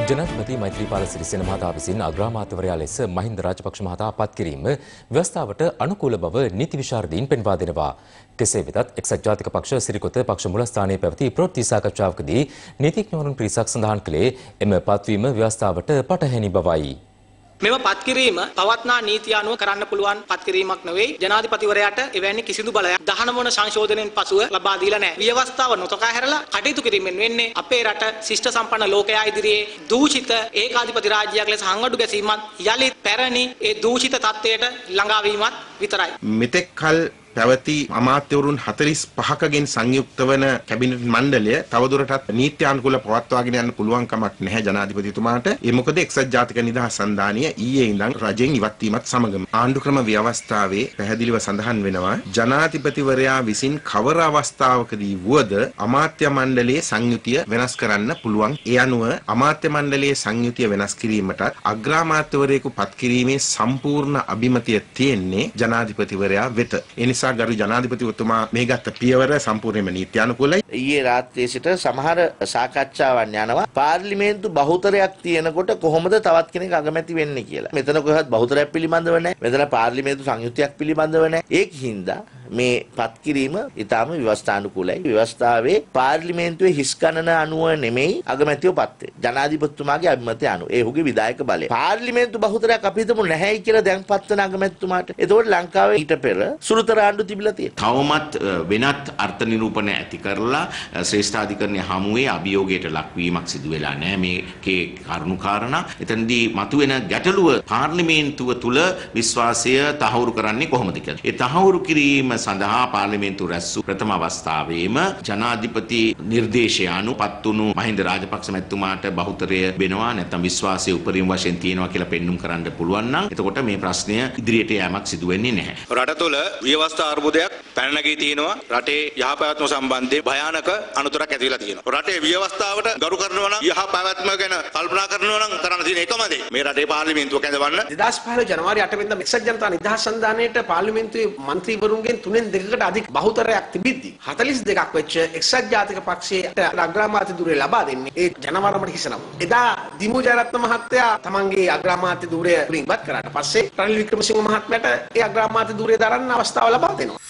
ජනාධිපති මෛත්‍රීපාල සිරිසේන මහතා විසින් අග්‍රාමාත්‍යවරයා ලෙස මහින්ද රාජපක්ෂ මහතා පත් කිරීම ව්‍යවස්ථාවට අනුකූල බව නීති විශාරදීන් පෙන්වා දෙනවා. කෙසේ වෙතත් එක්සත් ජාතික පක්ෂ සිරිකොත පක්ෂ මුලස්ථානයේ පැවති ප්‍රවෘත්ති සාකච්ඡාවකදී නීතිඥවරුන් පිරිසක් සඳහන් කළේ එම පත්වීම ව්‍යවස්ථාවට පටහැනි බවයි. මෙම පත්කිරීම පවත්නා නීතිය අනුව කරන්න පුළුවන් පත්කිරීමක් නෙවෙයි. ජනාධිපතිවරයාට එවැනි කිසිදු බලයක් 19 වන සංශෝධනයෙන් පසුව ලබා දීලා නැහැ. ව්‍යවස්ථාව නොතකා හැරලා කටයුතු කිරීමෙන් වෙන්නේ අපේ රට ශිෂ්ට සම්පන්න ලෝකයා ඉදිරියේ දූෂිත ඒකාධිපති රාජ්‍යයක් ලෙස හංගඩු ගැසීමත් යලිත් පැරණි ඒ දූෂිත තත්ත්වයට ළඟා වීමත් විතරයි. මෙතෙක් කල පැවති අමාත්‍යවරුන් 45කගෙන් සංයුක්ත වන කැබිනට් මණ්ඩලය තවදුරටත් නීත්‍යානුකූල පවත්වාගෙන යන්න පුළුවන් කමක් නැහැ ජනාධිපතිතුමාට. ඒ මොකද එක්සත් ජාතික නිදහස් සන්ධානය ඊයේ ඉඳන් රජෙන් ඉවත් වීමත් සමගම ආණ්ඩුක්‍රම ව්‍යවස්ථාවේ පැහැදිලිව සඳහන් වෙනවා ජනාධිපතිවරයා විසින් කවර අවස්ථාවකදී වුවද අමාත්‍ය මණ්ඩලයේ සංයුතිය වෙනස් කරන්න පුළුවන්. ඒ අනුව අමාත්‍ය මණ්ඩලයේ සංයුතිය වෙනස් කිරීමට අග්‍රාමාත්‍යවරයෙකු පත් කිරීමේ සම්පූර්ණ අභිමතය තියෙන්නේ ජනාධිපතිවරයා වෙත. එනිසා ගරු ජනාධිපතිතුමා මේ ගත්ත පියවර සම්පූර්ණයෙන්ම නීත්‍යානුකූලයි. ඊයේ රාත්‍රියේ සිට සමහර සාකච්ඡාවන් යනවා පාර්ලිමේන්තු බහුතරයක් තියෙනකොට කොහොමද තවත් කෙනෙක් අගමැති වෙන්නේ කියලා. මෙතන කොහෙවත් බහුතරයක් පිළිබඳව නැහැ. මෙතන පාර්ලිමේන්තු සංයුතියක් පිළිබඳව නැහැ. ඒකින්ද මේ පත් කිරීම ඊටාම ව්‍යවස්ථානුකූලයි. ව්‍යවස්ථාවේ පාර්ලිමේන්තුවේ හිස් ගණන අනුව නෙමෙයි අගමැතිව පත් වෙන්නේ. ජනාධිපතිතුමාගේ අභිමතය අනුව. ඒ ඔහුගේ විධායක බලය. පාර්ලිමේන්තු බහුතරයක් අපි හිතමු නැහැයි කියලා දැන් පත් වෙන අගමැතිතුමාට. එතකොට ලංකාවේ ඊට පෙර සුළුතර ආණ්ඩු තිබිලා තියෙනවා. තවමත් වෙනත් අර්ථ නිරූපණ ඇති කරලා ශ්‍රේෂ්ඨාධිකරණයේ හමුවේ අභියෝගයට ලක්වීමක් සිදු වෙලා නැහැ. මේකේ කරුණු කාරණා එතනදී මතුවෙන ගැටලුව පාර්ලිමේන්තුව තුල විශ්වාසය තහවුරු කරන්නේ කොහොමද කියලා. ඒ තහවුරු කිරීම සඳහා පාර්ලිමේන්තු රැස්වූ ප්‍රථම අවස්ථාවේම ජනාධිපති නිර්දේශය අනුව පත් වුණු මහින්ද රාජපක්ෂ මැතිතුමාට බහුතරය වෙනවා නැත්නම් විශ්වාසය උපරිම වශයෙන් තියෙනවා කියලා පෙන්눔 කරන්න පුළුවන් නම් එතකොට මේ ප්‍රශ්නය ඉදිරියට යෑමක් සිදු වෙන්නේ නැහැ. රට තුළ ව්‍යවස්ථා අර්බුදයක් පැන නැගී තියෙනවා. රටේ යහපැවැත්ම සම්බන්ධයෙන් භයානක අනතුරක් ඇති වෙලා තියෙනවා. රටේ ව්‍යවස්ථාවට ගරු කරනවා නම් යහපැවැත්ම ගැන කල්පනා කරනවා නම් කරන්න තියෙන එකම දේ මේ රටේ පාර්ලිමේන්තුව කැඳවන්න. 2015 ජනවාරි 8 වෙනිදා එක්සත් ජනතා නිදහස් සන්ධානයට පාර්ලිමේන්තුවේ මන්ත්‍රීවරුන්ගෙන් 3/2කට අධික බහුතරයක් තිබිද්දී 42ක් වෙච්ච එක්සත් ජාතික පක්ෂයේ අග්‍රාමාත්‍ය ධුරය ලබා දෙන්නේ ඒ ජනවරමට හිසනවා. එදා දිමු ජයරත්න මහත්තයා තමන්ගේ අග්‍රාමාත්‍ය ධුරය ඉවත් කරාට පස්සේ රනිල් වික්‍රමසිංහ මහත්මයාට ඒ අග්‍රාමාත්‍ය ධුරය දරන්න අවස්ථාව ලබා දෙනවා.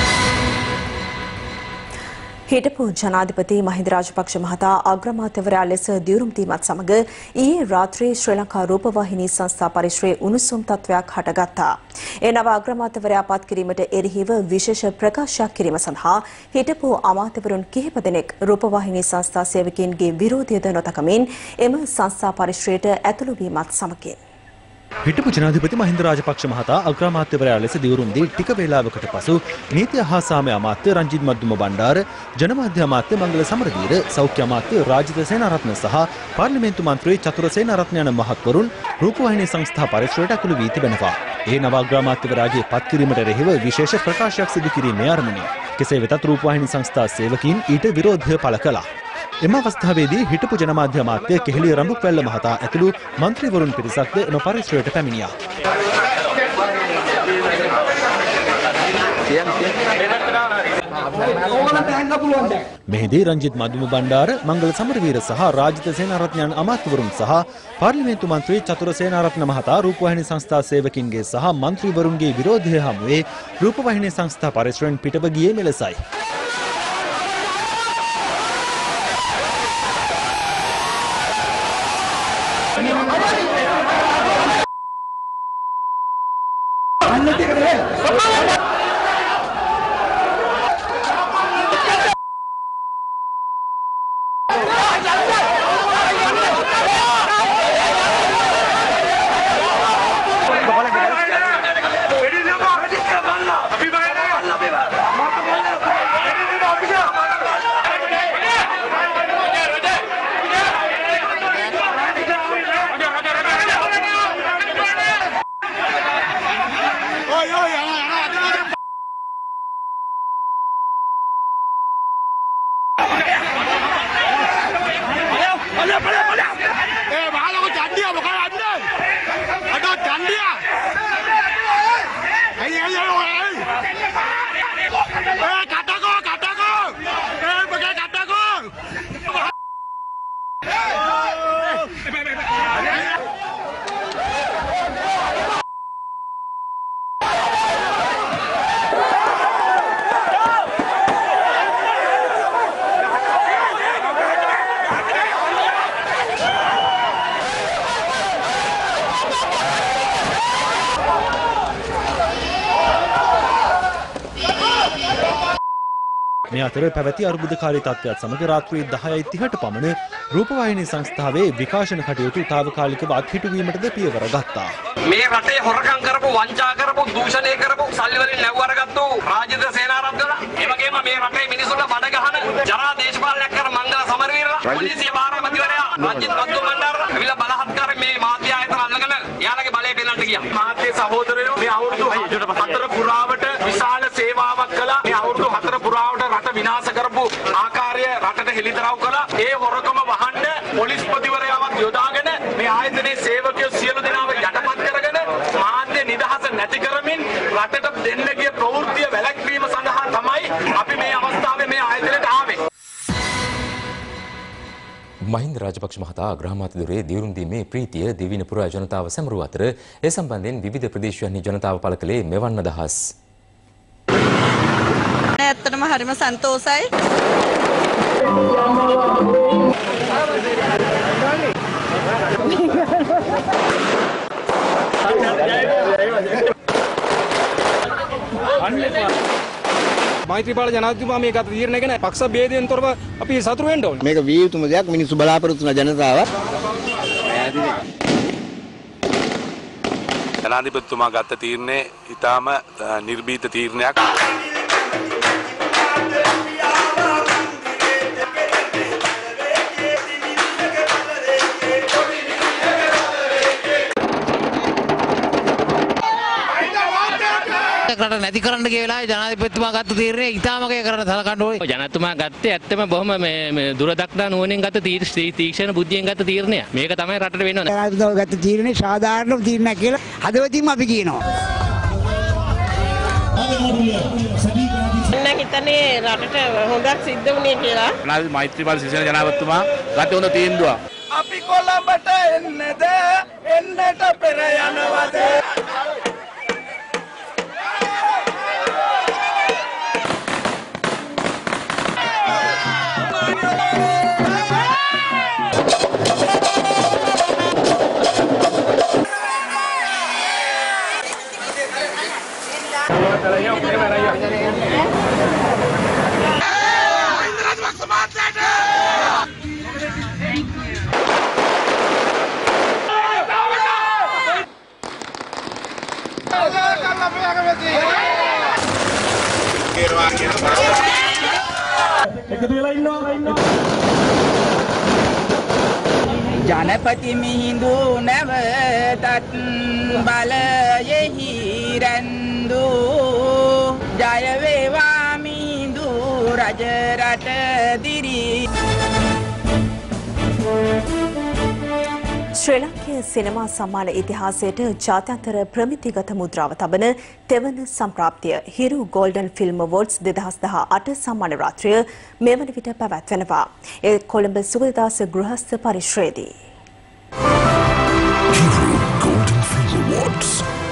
හිටපු ජනාධිපති මහින්ද රාජපක්ෂ මහතා අග්‍රාමාත්‍යවරයා ලෙස දියුරුම් දීමත් සමග ඊයේ රාත්‍රියේ ශ්‍රී ලංකා රූපවාහිනී සංස්ථා පරිශ්‍රයේ උණුසුම් තත්වයක් හටගත්තා. ඒ නව අග්‍රාමාත්‍යවරයා පත් කිරීමට එරෙහිව විශේෂ ප්‍රකාශයක් කිරීම සඳහා හිටපු අමාත්‍යවරුන් කිහිප දෙනෙක් රූපවාහිනී සංස්ථා සේවකයන්ගේ විරෝධයද නොතකමින් එම සංස්ථා පරිශ්‍රයට ඇතුළු වීමත් සමගින් හිටපු ජනාධිපති මහින්ද රාජපක්ෂ මහතා අග්‍රාමාත්‍යවරයා ලෙස දියුරුම් දී ටික වේලාවකට පසු නීතිය හා සාමය අමාත්‍ය රංජිත් මද්දුම බණ්ඩාර, ජනමාධ්‍ය අමාත්‍ය මංගල සමරදීර, සෞඛ්‍ය අමාත්‍ය රාජිත සේනාරත්න සහ පාර්ලිමේන්තු මන්ත්‍රී චතුර සේනාරත්න යන මහත්වරුන් රූපවාහිනී සංස්ථා පරිශ්‍රයට ඇතුළු වී තිබෙනවා. ඒ නව අග්‍රාමාත්‍යවරයාගේ පත් කිරීමට එරෙහිව විශේෂ ප්‍රකාශයක් සිදු කිරීමේ අරමුණින්. කෙසේ වෙතත් රූපවාහිනී සංස්ථා සේවකීන් ඊට විරෝධය පළ කළා. එම අවස්ථාවේදී හිටපු ජනමාධ්‍ය අමාත්‍ය කෙහෙලිය රඹුක්වැල්ල මහතා ඇතුළු මන්ත්‍රීවරුන් පිරිසක්ද එම පරිශ්‍රයට පැමිණියා. මෙහිදී රංජිත් මදුම බණ්ඩාර, මංගල සමරවීර සහ රාජිත සේනාරත්න අමාත්‍යවරුන් සහ පාර්ලිමේන්තු මන්ත්‍රී චතුර සේනාරත්න මහතා රූපවාහිනී සංස්ථා සේවකින්ගේ සහ මන්ත්‍රීවරුන්ගේ විරෝධය හමුවේ රූපවාහිනී සංස්ථා පරිශ්‍රයෙන් පිටව ගියේ මෙලෙසයි. මේ අතර පැවති අර්බුදකාරී තත්ත්වයක් සමග රාත්‍රී 10:30ට පමණ රූපවාහිනී සංස්ථාවේ විකාශන කටයුතු తాවකාලිකව අත්හිටුවීමටද පියවර ගත්තා. මේ රටේ හොරකම් කරපු, වංචා කරපු, දූෂණය කරපු, සල්ලි වලින් ලැබුව අරගත්තු රාජ්‍ය සේනාරත්නලා, ඒ වගේම මේ රටේ මිනිසුන්ට බඩ ගහන ජරා දේශපාලනයක් කරන මංගල සමරවීරලා, පොලිසිය භාරාපතිවරයා රංජිත් මද්දුමණ්ඩාර ඇවිල්ලා බලහත්කාරයෙන් මේ මාධ්‍ය ආයතන අල්ලගෙන එයාලගේ බලය පෙන්නන්න ගියා. මාධ්‍ය සහෝදරයෝ මේ අවුරුදු 4 පුරාවට විශාල සේවාවක් කළා. මේ අවුරුදු 4 පුරාවට රට විනාශ කරපු ආකාරය රටට හෙළිදරව් කළා. ඒ හොරකම වහන්න පොලිස්පතිවරයාවත් යොදාගෙන මේ ආයතනයේ සේවකයෝ සියලු දෙනාව යටපත් කරගෙන මාධ්‍ය නිදහස නැති කරමින් රටට දෙන්න ගිය ප්‍රවෘත්තිය වැළැක්වීම සඳහා තමයි අපි මේ අවස්ථාවේ මේ ආයතනයට ආවේ. මහින්ද රාජපක්ෂ මහතා අග්‍රාමාත්‍යවරේ දියුරුම් දීමේ ප්‍රීතිය දිවින පුරා ජනතාව සැමරුව අතර ඒ සම්බන්ධයෙන් විවිධ ප්‍රදේශයන්හි ජනතාව පළ කළේ මෙවන් අදහස්. ඇත්තටම හරිම සන්තෝසයි. මෛත්‍රීපාල ජනාධිපතිතුමා මේ ගත තීරණය ගැන පක්ෂ ભેදයෙන් තොරව අපි සතුටු වෙන්න ඕනේ. මේක විය යුතුම දෙයක්. මිනිස්සු බලාපොරොත්තු වෙන ජනතාව. ජනාධිපතිතුමා ගත තීරණය ඊටාම නිර්භීත තීරණයක්. රට නැති කරන්න කියලා ජනාධිපතිතුමා ගත්ත තීරණය ඉතාමකය කරන්න සලකන්න ඕනේ. ජනාධිපතිතුමා ගත්තේ ඇත්තම බොහොම මේ දුරදක්නා නුවණින් ගත්ත තීක්ෂණ බුද්ධියෙන් ගත්ත තීරණය. මේක තමයි රටට වෙන්න ඕනේ. ජනාධිපතිතුමා ගත්ත තීරණේ සාධාරණ තීරණයක් කියලා හදවතින්ම අපි කියනවා. මම හිතන්නේ රටට හොඳක් සිද්ධ වුණේ කියලා. මෛත්‍රීපාල සිරිසේන ජනාධිපතිතුමා ගත හොඳ තීන්දුවක්. අපි කොළඹට එන්නද එන්නට පෙර යනවද? ජනපති මිහිඳු නැවතත් බලයෙහි රැඳු ජය වේවා මිහිඳු රජ රට දිරි. ශ්‍රී ලංකේ සිනමා සම්මාන ඉතිහාසයට ජාත්‍යන්තර ප්‍රමිතිගත මුද්‍රාව තබන තෙවන සම්ප්‍රාප්තිය හිරු ගෝල්ඩන් ෆිල්ම් අවෝඩ්ස් 2018 සම්මාන රාත්‍රිය මෙවන විට පැවැත්වෙනවා. ඒ Colombo Sugathadasa ගෘහස්ත පරිශ්‍රයේදී. Hiru Golden Film Awards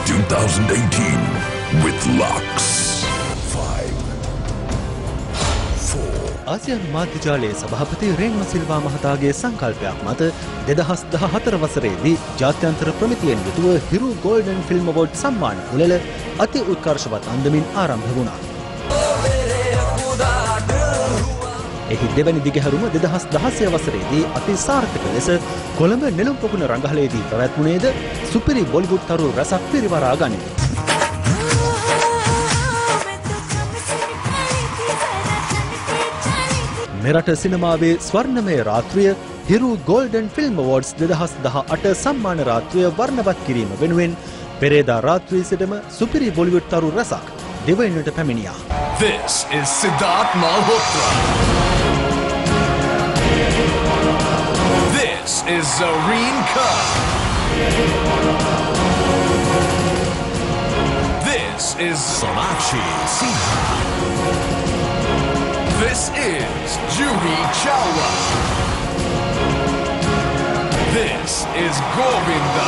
2018 with Lux. ආසියානු මාධ්‍ය ජාලයේ සභාපති රේන්ම සිල්වා මහතාගේ සංකල්පයක් මත 2014 වසරේදී ජාත්‍යන්තර ප්‍රමිතියෙන් යුතුව හිරු ගෝල්ඩන් ෆිල්ම් අවෝඩ් සම්මාන උළෙල අති උත්කර්ෂවත් අන්දමින් ආරම්භ වුණා. එහි දෙවැනි දිගහැරුම 2016 වසරේදී අති සාර්ථක ලෙස කොළඹ නෙළුම් පොකුණ රංගහලේදී පැවැත්වුණේද සුපිරි බොලිවුඩ් තරු රසක් පිරිවරා ගනියි. මෙරට සිනමාවේ ස්වර්ණමය රාත්‍රිය හිරු ගෝල්ඩන් ෆිල්ම් අවෝඩ්ස් 2018 සම්මාන රාත්‍රිය වර්ණවත් කිරීම වෙනුවෙන් පෙරේදා රාත්‍රියේ සිටම සුපිරි බොලිවුඩ් තරු රසක් දෙවයිනට පැමිණියා. This is Siddharth Malhotra. This is Zareen Khan. This is Sonakshi Sinha. This is Juhi Chawla. This is Govinda.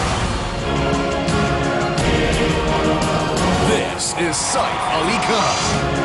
This is Saif Ali Khan.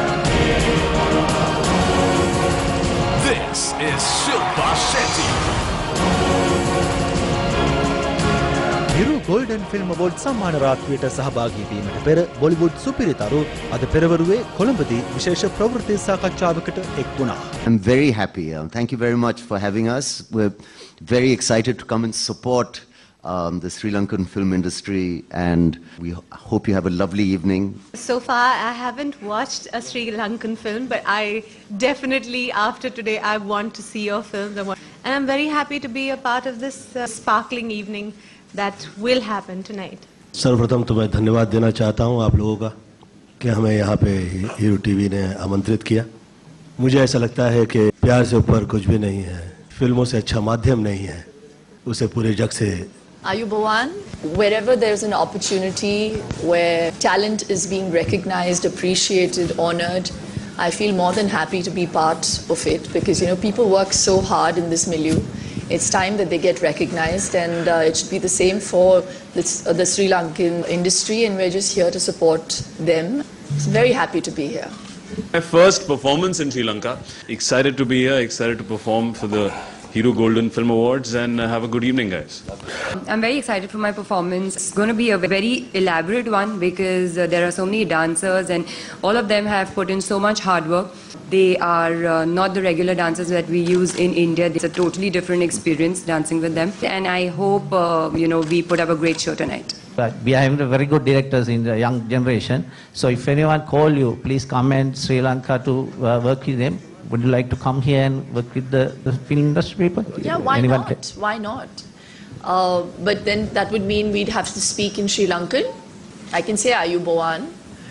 This is Shilpa Shetty. Hiru Golden Film Award සම්මාන රාත්‍රියට සහභාගී වීමට පෙර Bollywood සුපිරිතරු අද පෙරවරුවේ කොළඹදී විශේෂ ප්‍රවෘත්ති සාකච්ඡාවකට එක් වුණා. I'm very happy. Thank you very much for having us. We're very excited to come and support the Sri Lankan film industry, and we hope you have a lovely evening. So far, I haven't watched a Sri Lankan film, but I definitely, after today, I want to see your films. And I'm very happy to be a part of this sparkling evening that will happen tonight. सर्वप्रथम तो मैं धन्यवाद देना चाहता हूँ आप लोगों का कि हमें यहाँ पे हीरो टीवी ने आमंत्रित किया. मुझे ऐसा लगता है कि प्यार से ऊपर कुछ भी नहीं है, फिल्मों से अच्छा माध्यम नहीं है, उसे पूरे जग से. Ayubowan, wherever there's an opportunity where talent is being recognized, appreciated, honored, I feel more than happy to be part of it because, you know, people work so hard in this milieu. It's time that they get recognized, and it should be the same for the Sri Lankan industry, and we're just here to support them. So very happy to be here. My first performance in Sri Lanka. Excited to be here, excited to perform for the Hero Golden Film Awards, and have a good evening, guys. I'm very excited for my performance. It's going to be a very elaborate one because there are so many dancers and all of them have put in so much hard work. They are not the regular dancers that we use in India. It's a totally different experience dancing with them, and I hope we put up a great show tonight. But we are having very good directors in the young generation. So if anyone call you, please come and Sri Lanka to work with them. Would you like to come here and work with the film industry people? Yeah, why not? Why not? But then that would mean we'd have to speak in Sri Lankan. I can say Ayubowan.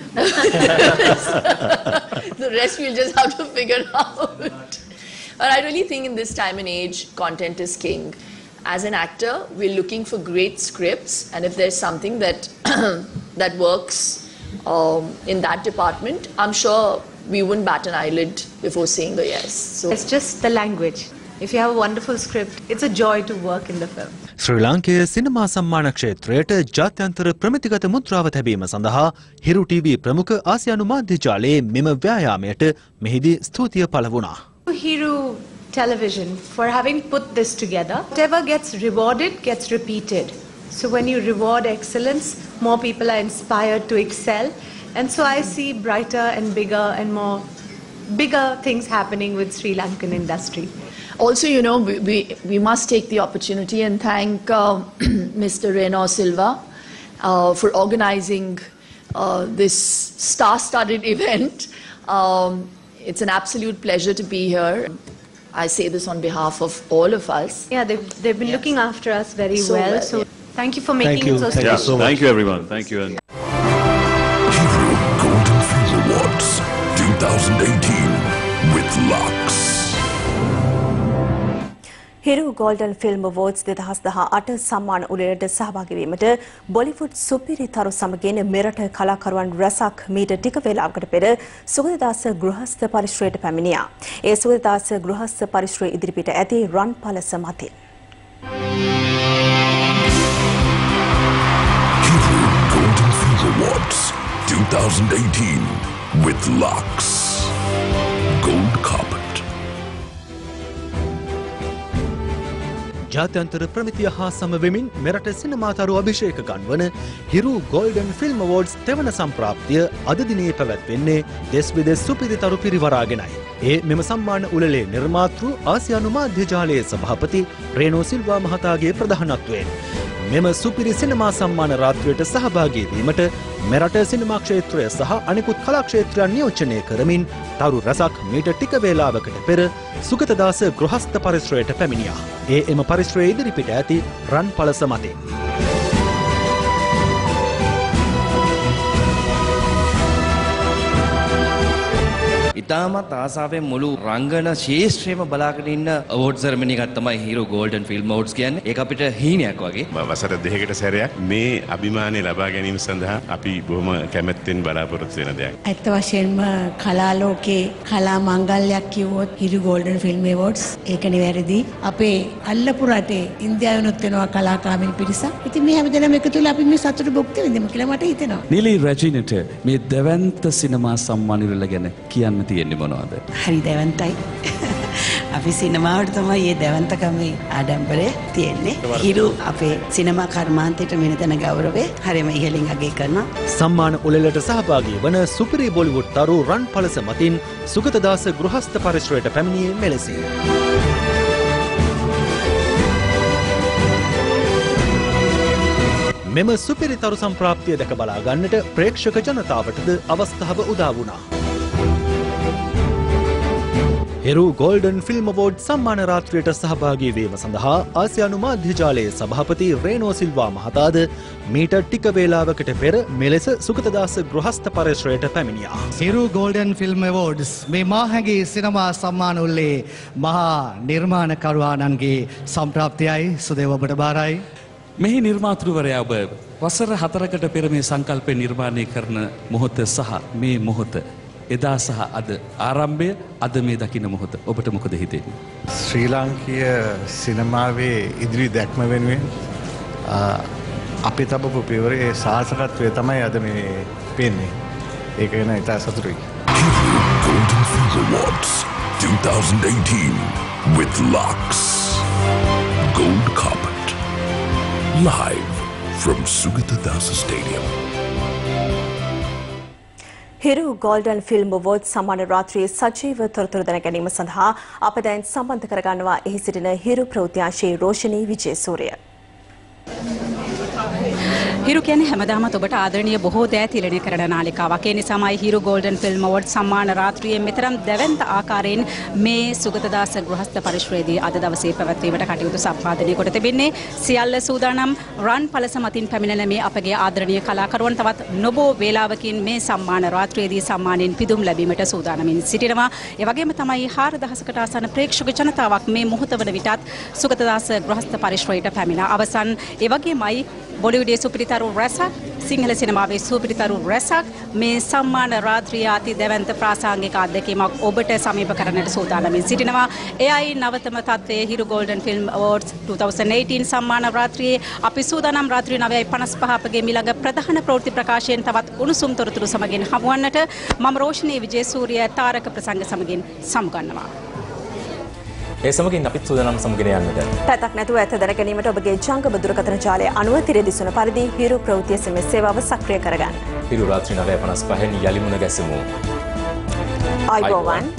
The rest we'll just have to figure out. But I really think in this time and age, content is king. As an actor, we're looking for great scripts, and if there's something that that works in that department, I'm sure we wouldn't bat an eyelid before saying the yes. So it's just the language. If you have a wonderful script, it's a joy to work in the film. ශ්‍රී ලාංකේය සිනමා සම්මාන ක්ෂේත්‍රයට ජාත්‍යන්තර ප්‍රමිතිගත මුද්‍රාව තැබීම සඳහා හිරු TV ප්‍රමුඛ ආසියානු මාධ්‍ය ජාලයේ මෙම ව්‍යායාමයට මෙහිදී ස්තුතිය පළ වුණා. Hiru Television for having put this together. Whatever gets rewarded gets repeated. So when you reward excellence, more people are inspired to excel. And so I see brighter and bigger things happening with Sri Lankan industry. Also, you know, we must take the opportunity and thank Mr. Reno Silva for organizing this star-studded event. It's an absolute pleasure to be here. I say this on behalf of all of us. Yeah, they've been looking after us very well. So thank you for making it so special. Thank you so much. Thank you, everyone. Thank you. Hero Golden Film Awards 2018 with Lux. Hiru Golden Film Awards 2018 සම්මාන උළෙලට සහභාගී වීමට Bollywood සුපිරිතරු සමගින් මෙරට කලාකරුවන් රැසක් මීට ටික වේලාවකට පෙර සුගතදාස ගෘහස්ත පරිශ්‍රයට පැමිණියා. ඒ සුගතදාස ගෘහස්ත පරිශ්‍රය ඉදිරිපිට ඇති රන් පලස මතින්. Hiru Golden Film Awards 2018 with Lux. Gold Carpet. ජාත්‍යන්තර ප්‍රමිතිය හා සමවෙමින් මෙරට සිනමාතරු අභිෂේක ගන්වන හිරු ගෝල්ඩන් ෆිල්ම් අවෝඩ්ස් තෙවන සම්ප්‍රාප්තිය අද දිනේ පැවැත්වෙන්නේ දෙස් විදෙස් සුපිරිතරු පිරිවරාගෙනයි. ඒ මෙම සම්මාන උළෙලේ නිර්මාතෘ ආසියානු මාධ්‍ය ජාලයේ සභාපති රේනෝ සිල්වා මහතාගේ ප්‍රධානත්වයෙන් මෙම සුපිරි සිනමා සම්මාන රාත්‍රියට සහභාගී වීමට මෙරට සිනමා ක්ෂේත්‍රය සහ අනෙකුත් කලා ක්ෂේත්‍රයන් නියෝජනය කරමින් තරු රැසක් මීට ටික වේලාවකට පෙර සුගතදාස ගෘහස්ත පරිශ්‍රයට පැමිණියා. ඒ එම පරිශ්‍රය ඉදිරිපිට ඇති රන් පලස මතේ. ඉතාමත් ආසාවෙන් මුළු රංගන ශේෂ්ත්‍රයේම බලාගෙන ඉන්න අවෝඩ් සෙරමනි එකක් තමයි හීරෝ ගෝල්ඩන් ෆිල්ම් අවෝඩ්ස් කියන්නේ. ඒක අපිට හීනයක් වගේ. වසර දෙකකට සැරයක් මේ අභිමානය ලබා ගැනීම සඳහා අපි බොහොම කැමැත්තෙන් බලාපොරොත්තු වෙන දෙයක්. ඇත්ත වශයෙන්ම කලා ලෝකේ කලා මංගල්‍යයක් කිව්වොත් හීරෝ ගෝල්ඩන් ෆිල්ම් අවෝඩ්ස් ඒක නෙවැරදි. අපේ අල්ලපු රටේ ඉන්දියාවෙනුත් වෙනවා කලාකාමින් පිරිසක්. ඉතින් මේ හැමදේම එකතු වෙලා අපි මේ සතුට භුක්ති විඳිමු කියලා මට හිතෙනවා. නිලි රැජිනට මේ දෙවන්ත සිනමා සම්මාන ඉරල ගැන කියන්න තියෙන්නේ මොනවද? හරි දැවන්තයි. අපි සිනමාවට තමයි මේ දැවන්තකමේ ආඩම්බරය තියෙන්නේ. හිරු අපේ සිනමා කර්මාන්තයට මෙතන ගෞරවය හරියම ඉහළින් අගය කරනවා. සම්මාන උළෙලට සහභාගී වන සුපිරි බොලිවුඩ් තරු රන් පලස මතින් සුගතදාස ගෘහස්ත පරිශ්‍රයට පැමිණියේ මෙලෙසින්. මෙම සුපිරි තරු සම්ප්‍රාප්තිය දැක බලා ගන්නට ප්‍රේක්ෂක ජනතාවටද අවස්ථාව උදා වුණා. හිරු ගෝල්ඩන් ෆිල්ම් අවෝඩ් සම්මාන රාත්‍රියට සහභාගී වීම සඳහා ආසියානු මාධ්‍ය ජාලයේ සභාපති රේනෝ සිල්වා මහතාද මීට ටික වේලාවකට පෙර මෙලෙස සුගතදාස ගෘහස්ත පරිශ්‍රයට පැමිණියා. හිරු ගෝල්ඩන් ෆිල්ම් අවෝඩ්ස් මේ මාහැගේ සිනමා සම්මාන උල්ලේ මහා නිර්මාණකරුවාණන්ගේ සම්ප්‍රාප්තියයි සුදේව ඔබට බාරයි. මෙහි නිර්මාතෘවරයා ඔබ වසර 4කට පෙර මේ සංකල්පය නිර්මාණය කරන මොහොත සහ මේ මොහොත එදා සහ අද ආරම්භය අද මේ දකින්න මොහොත ඔබට මොකද හිතෙන්නේ? ශ්‍රී ලාංකීය සිනමාවේ ඉදිරි දැක්ම වෙනුවෙන් අපි තබපු පියවරේ සාර්ථකත්වය තමයි අද මේ පේන්නේ. ඒක ගැන ඉතා සතුටුයි. Golden Film Awards 2018 with Lux Gold Carpet live from Sugatadasa Stadium. Hiru Golden Film Award සම්මාන රාත්‍රියේ සජීව තොරතුරු දැන ගැනීම සඳහා අප දැන් සම්බන්ධ කරගන්නවා එහි සිටින හිරු ප්‍රවෘත්තිංශයේ රෝෂණී විජේසූරිය. හිරු කියන්නේ හැමදාමත් ඔබට ආදරණීය බොහෝ දෑ තිලනය කරන නාලිකාවක්. ඒ නිසාමයි හිරු ගෝල්ඩන් ෆිල්ම් අවෝඩ් සම්මාන රාත්‍රියේ මෙතරම් දැවැන්ත ආකාරයෙන් මේ සුගතදාස ගෘහස්ත පරිශ්‍රයේදී අද දවසේ පැවැත්වීමට කටයුතු සම්පාදනය කොට තිබෙන්නේ. සියල්ල සූදානම් රන් පලස මතින් පැමිණෙන මේ අපගේ ආදරණීය කලාකරුවන් තවත් නොබෝ වේලාවකින් මේ සම්මාන රාත්‍රියේදී සම්මානයෙන් පිදුම් ලැබීමට සූදානමින් සිටිනවා. ඒ වගේම තමයි 4000කට ආසන්න ප්‍රේක්ෂක ජනතාවක් මේ මොහොත වන විටත් සුගතදාස ගෘහස්ත පරිශ්‍රයට පැමිණ අවසන්. ඒ වගේමයි බොලිවුඩයේ සුපිරිතරු රැසක් සිංහල සිනමාවේ සුපිරිතරු රැසක් මේ සම්මාන රාත්‍රිය අති දැවැන්ත ප්‍රාසංගික අත්දැකීමක් ඔබට සමීප කරන්නට සූදානමින් සිටිනවා. එයයි නවතම තත්ත්වයේ හිරු ගෝල්ඩන් ෆිල්ම් අවෝඩ්ස් 2018 සම්මාන රාත්‍රියේ අපි සූදානම් රාත්‍රිය 9:55 අපගේ මිළඟ ප්‍රධාන ප්‍රවෘත්ති ප්‍රකාශයෙන් තවත් උණුසුම් තොරතුරු සමගින් හමුවන්නට මම රෝෂණී විජේසූරිය තාරක ප්‍රසංග සමගින් සමුගන්නවා. ඒ සමගින් අපිත් සූදානම් සමගින් යන්නට. පැතක් නැතුව ඇත දැන ගැනීමට ඔබගේ ජංගම දුරකථන ජාලය අනුව තිර දිසුන පරිදි හිරු ප්‍රවෘත්ති SMS සේවාව සක්‍රිය කරගන්න. හිරු රාත්‍රී 9:55 යලි මුණ ගැසෙමු. ආයුබෝවන්.